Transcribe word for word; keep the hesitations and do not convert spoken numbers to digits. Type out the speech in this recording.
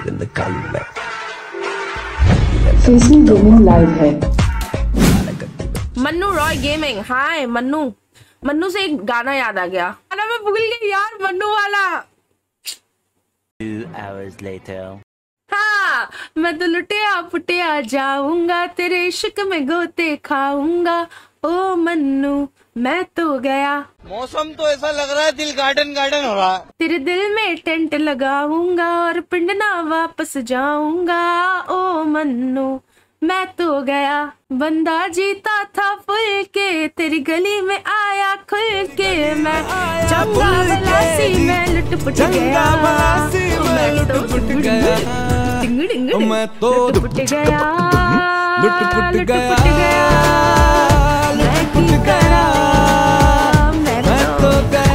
निकालू मैं। Facing gaming live है। मन्नू रॉय गेमिंग। हाय मन्नू। मन्नू से एक गाना याद आ गया, गाना मैं भूल गई यार, मन्नू वाला। Two hours later. हाँ, मैं तो लुटिया पुटिया जाऊंगा, तेरे इश्क में गोते खाऊंगा। ओ मन्नू मैं तो गया। मौसम तो ऐसा लग रहा है दिल गार्डन गार्डन हो रहा है। तेरे दिल में टेंट लगाऊंगा और पिंड ना वापस जाऊंगा। ओ मन्नू मैं तो गया। बंदा जीता था फुल के, तेरी गली में आया खुल के। मैं चंगा बलासी में लुट पुट गया। मैं तो लुट पुट गया। मैं तो लुट पुट गया। लुट पुट गया। मैं की करा। मैं तो गया।